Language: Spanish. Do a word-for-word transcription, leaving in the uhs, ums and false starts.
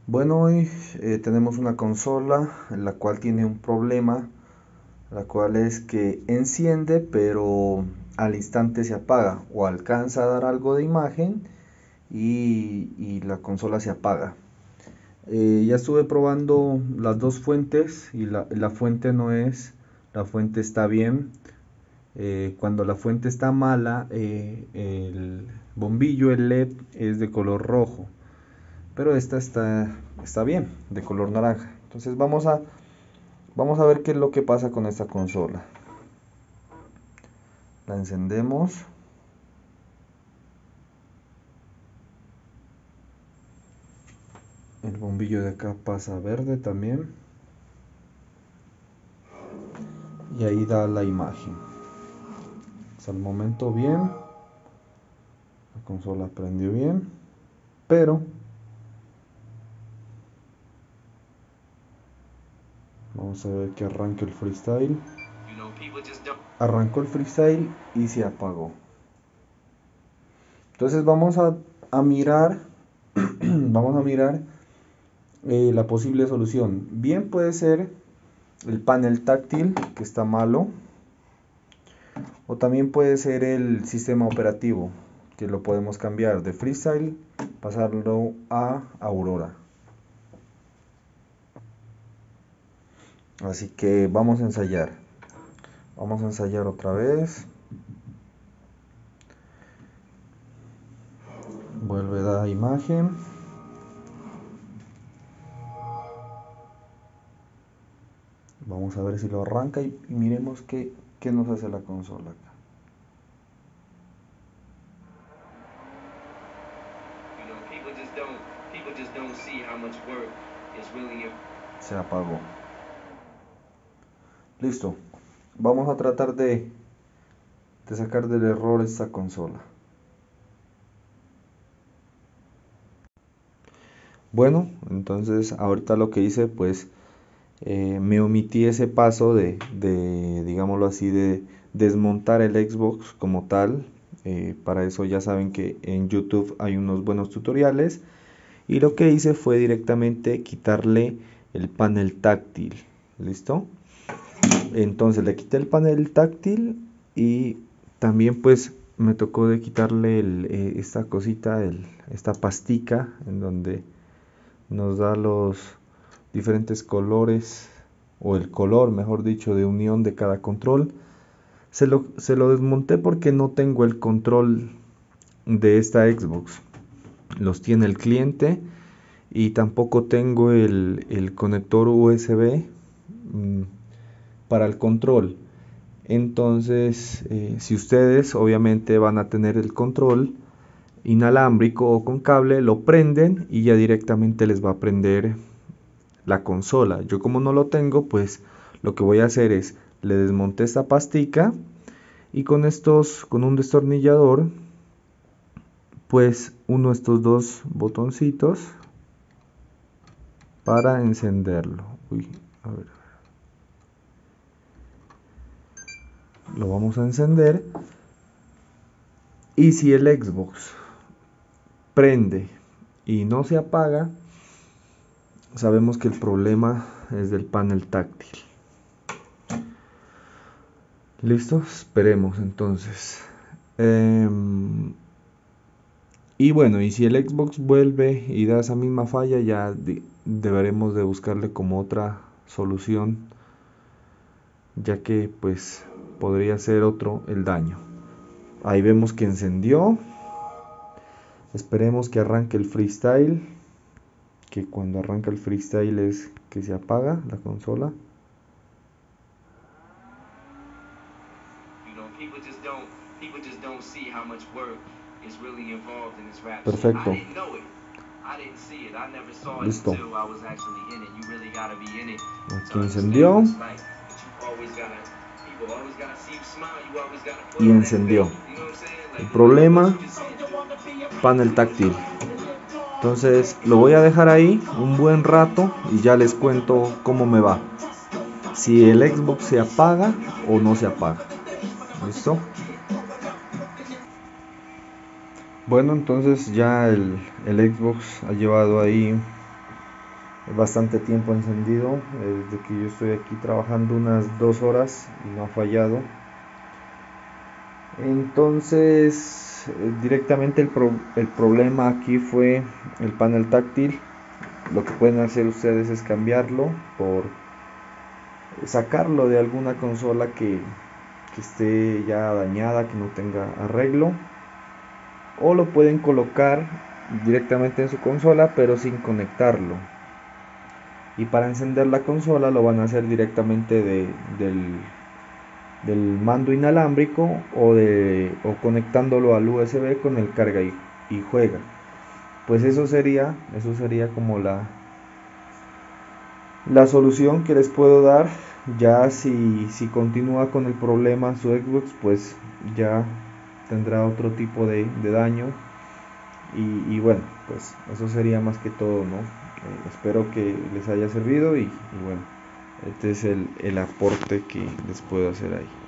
Bueno, hoy eh, tenemos una consola en la cual tiene un problema, la cual es que enciende pero al instante se apaga o alcanza a dar algo de imagen y, y la consola se apaga. Eh, ya estuve probando las dos fuentes y la, la fuente no es, la fuente está bien. Eh, cuando la fuente está mala, eh, el bombillo, el L E D, es de color rojo. Pero esta está, está bien, de color naranja. Entonces vamos a, vamos a ver qué es lo que pasa con esta consola. La encendemos. El bombillo de acá pasa verde también. Y ahí da la imagen. Hasta el momento bien. La consola prendió bien. Pero vamos a ver que arranque el freestyle. Arrancó el freestyle y se apagó. Entonces vamos a, a mirar. Vamos a mirar eh, la posible solución. Bien puede ser el panel táctil que está malo, o también puede ser el sistema operativo que lo podemos cambiar de Freestyle, pasarlo a Aurora. Así que vamos a ensayar. Vamos a ensayar otra vez. Vuelve a dar imagen. Vamos a ver si lo arranca y, y miremos qué, qué nos hace la consola acá. Se apagó. Listo. Vamos a tratar de, de sacar del error esta consola. Bueno, entonces ahorita lo que hice, pues eh, me omití ese paso de, de, digámoslo así, de desmontar el Xbox como tal. Eh, para eso ya saben que en YouTube hay unos buenos tutoriales. Y lo que hice fue directamente quitarle el panel táctil. ¿Listo? Entonces le quité el panel táctil y también pues me tocó de quitarle el, eh, esta cosita, el, esta pastica en donde nos da los diferentes colores, o el color mejor dicho, de unión de cada control. Se lo, se lo desmonté porque no tengo el control de esta Xbox. Los tiene el cliente y tampoco tengo el, el conector U S B mmm, para el control. Entonces, eh, si ustedes obviamente van a tener el control inalámbrico o con cable, lo prenden y ya directamente les va a prender la consola. Yo como no lo tengo, pues lo que voy a hacer es le desmonté esta pastica y con estos, con un destornillador, pues uno de estos dos botoncitos para encenderlo. Uy, a ver. Lo vamos a encender y si el Xbox prende y no se apaga, sabemos que el problema es del panel táctil. Listo, esperemos entonces. Eh, y bueno, y si el Xbox vuelve y da esa misma falla, ya de, deberemos de buscarle como otra solución, ya que pues podría ser otro el daño. Ahí vemos que encendió. Esperemos que arranque el freestyle, que cuando arranca el freestyle es que se apaga la consola. Perfecto. Listo. Aquí encendió. Y encendió. El problema, panel táctil. Entonces lo voy a dejar ahí un buen rato y ya les cuento cómo me va. Si el Xbox se apaga o no se apaga. ¿Listo? Bueno, entonces ya el, el Xbox ha llevado ahí bastante tiempo encendido, eh, desde que yo estoy aquí trabajando unas dos horas y no ha fallado. Entonces, eh, directamente el, pro- el problema aquí fue el panel táctil. Lo que pueden hacer ustedes es cambiarlo por sacarlo de alguna consola que, que esté ya dañada, que no tenga arreglo, o lo pueden colocar directamente en su consola pero sin conectarlo. Y para encender la consola lo van a hacer directamente de, del, del mando inalámbrico o, de, o conectándolo al U S B con el carga y, y juega. Pues eso sería, eso sería como la, la solución que les puedo dar. Ya si, si continúa con el problema su Xbox, pues ya tendrá otro tipo de, de daño. Y, y bueno, pues eso sería más que todo, ¿no? Eh, espero que les haya servido y, y bueno, este es el, el aporte que les puedo hacer ahí.